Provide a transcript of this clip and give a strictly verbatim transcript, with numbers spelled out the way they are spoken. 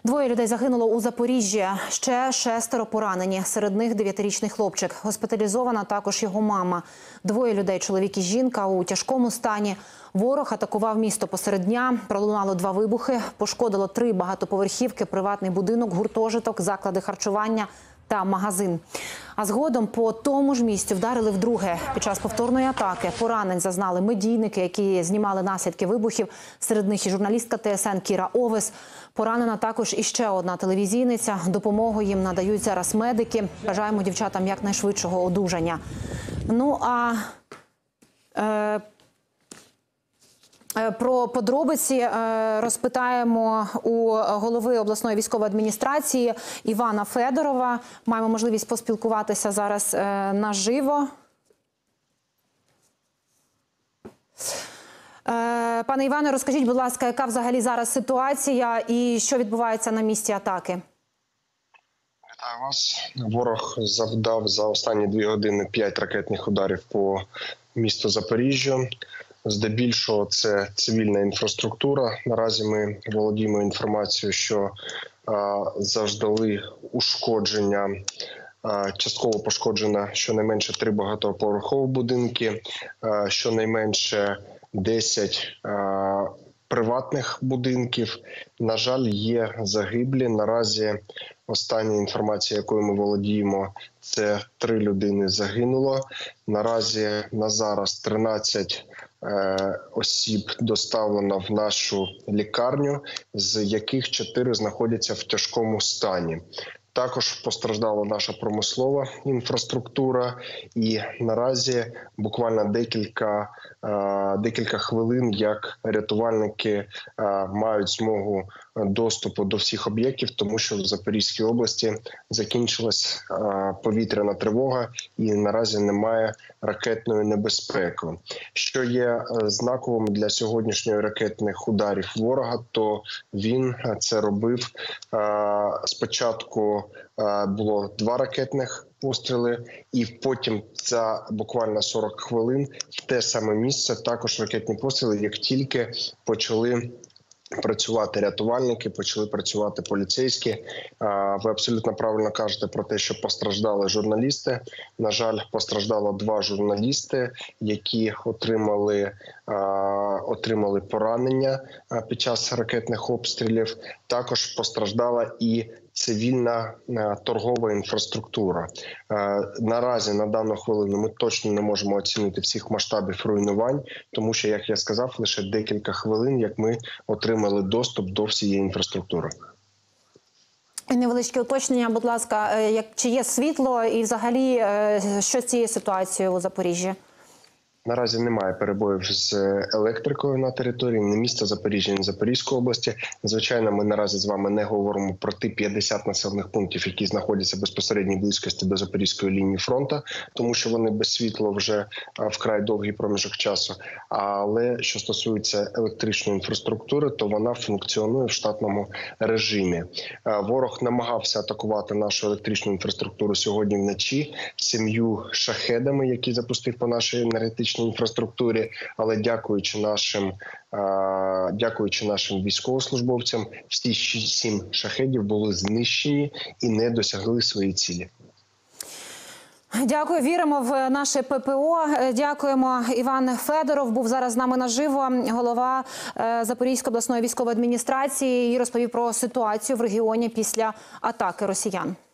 Двоє людей загинуло у Запоріжжі, ще шестеро поранені. Серед них дев'ятирічний хлопчик. Госпіталізована також його мама. Двоє людей, чоловік і жінка, у тяжкому стані. Ворог атакував місто посеред дня, пролунало два вибухи, пошкодило три багатоповерхівки, приватний будинок, гуртожиток, заклади харчування та магазин. А згодом по тому ж місцю вдарили вдруге. Під час повторної атаки поранень зазнали медійники, які знімали наслідки вибухів. Серед них і журналістка Т С Н Кіра Овес. Поранена також іще одна телевізійниця. Допомогу їм надають зараз медики. Бажаємо дівчатам якнайшвидшого одужання. Ну а... Е Про подробиці розпитаємо у голови обласної військової адміністрації Івана Федорова. Маємо можливість поспілкуватися зараз наживо. Пане Іване, розкажіть, будь ласка, яка взагалі зараз ситуація і що відбувається на місці атаки? Вітаю вас. Ворог завдав за останні дві години п'ять ракетних ударів по місту Запоріжжя. Здебільшого це цивільна інфраструктура. Наразі ми володіємо інформацією, що а, завдали ушкодження, а, частково пошкоджено щонайменше три багатоповерхові будинки, а, щонайменше десять а, приватних будинків. На жаль, є загиблі. Наразі остання інформація, якою ми володіємо, це три людини загинуло. Наразі на зараз тринадцять осіб доставлено в нашу лікарню, з яких чотири знаходяться в тяжкому стані. Також постраждала наша промислова інфраструктура, і наразі буквально декілька, декілька хвилин, як рятувальники мають змогу доступу до всіх об'єктів, тому що в Запорізькій області закінчилась повітряна тривога і наразі немає ракетної небезпеки. Що є знаковим для сьогоднішніх ракетних ударів ворога, то він це робив спочатку. Було два ракетних постріли, і потім за буквально сорок хвилин в те саме місце також ракетні постріли, як тільки почали працювати рятувальники, почали працювати поліцейські. Ви абсолютно правильно кажете про те, що постраждали журналісти. На жаль, постраждало два журналісти, які отримали, отримали поранення під час ракетних обстрілів. Також постраждала і цивільна торгова інфраструктура. Наразі, на дану хвилину, ми точно не можемо оцінити всіх масштабів руйнувань, тому що, як я сказав, лише декілька хвилин, як ми отримали доступ до всієї інфраструктури. Невеличке уточнення, будь ласка, як, чи є світло і взагалі що з цією ситуацією у Запоріжжі? Наразі немає перебоїв з електрикою на території ні міста Запоріжжя, ні Запорізької області. Звичайно, ми наразі з вами не говоримо про ті п'ятдесят населених пунктів, які знаходяться в безпосередній близькості до Запорізької лінії фронту, тому що вони без світла вже вкрай довгий проміжок часу. Але що стосується електричної інфраструктури, то вона функціонує в штатному режимі. Ворог намагався атакувати нашу електричну інфраструктуру сьогодні вночі сім'ю шахедами, які запустив по нашій енергетичній інфраструктурі, але дякуючи нашим, дякуючи нашим військовослужбовцям, всі сім шахедів були знищені і не досягли свої цілі. Дякую, віримо в наше П П О. Дякуємо. Іван Федоров був зараз з нами наживо, голова Запорізької обласної військової адміністрації, і розповів про ситуацію в регіоні після атаки росіян.